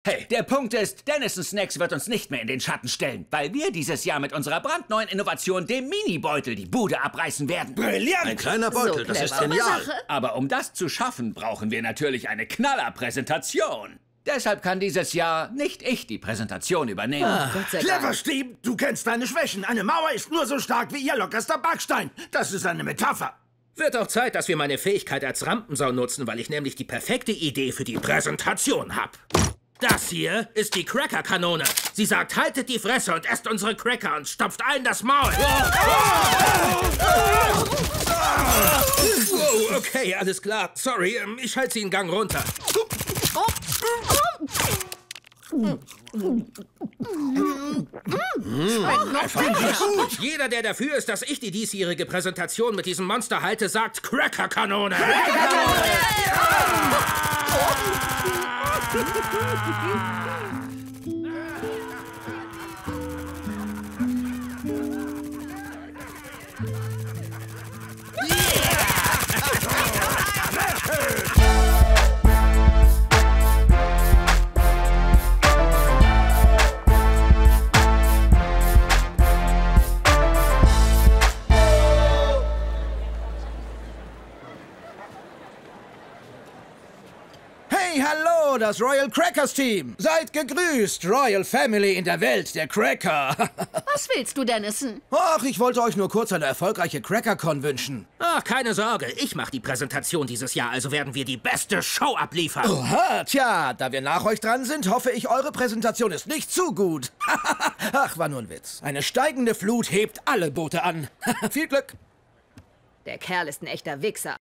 Hey, der Punkt ist, Dennison Snacks wird uns nicht mehr in den Schatten stellen, weil wir dieses Jahr mit unserer brandneuen Innovation, dem Mini-Beutel, die Bude abreißen werden. Brillant! Ein kleiner Beutel, das ist genial. Aber um das zu schaffen, brauchen wir natürlich eine Knaller-Präsentation. Deshalb kann dieses Jahr nicht ich die Präsentation übernehmen. Clever, Steve! Du kennst deine Schwächen. Eine Mauer ist nur so stark wie ihr lockerster Backstein. Das ist eine Metapher. Wird auch Zeit, dass wir meine Fähigkeit als Rampensau nutzen, weil ich nämlich die perfekte Idee für die Präsentation hab. Das hier ist die Cracker-Kanone. Sie sagt, haltet die Fresse und esst unsere Cracker und stopft allen das Maul. Wow, okay, alles klar. Sorry, ich halte sie in Gang runter. Jeder, der dafür ist, dass ich die diesjährige Präsentation mit diesem Monster halte, sagt Cracker-Kanone. Hey, hallo, das Royal Crackers Team. Seid gegrüßt, Royal Family in der Welt der Cracker. Was willst du, Dennison? Ach, ich wollte euch nur kurz eine erfolgreiche Cracker-Con wünschen. Ach, keine Sorge, ich mache die Präsentation dieses Jahr, also werden wir die beste Show abliefern. Oha, tja, da wir nach euch dran sind, hoffe ich, eure Präsentation ist nicht zu gut. Ach, war nur ein Witz. Eine steigende Flut hebt alle Boote an. Viel Glück. Der Kerl ist ein echter Wichser.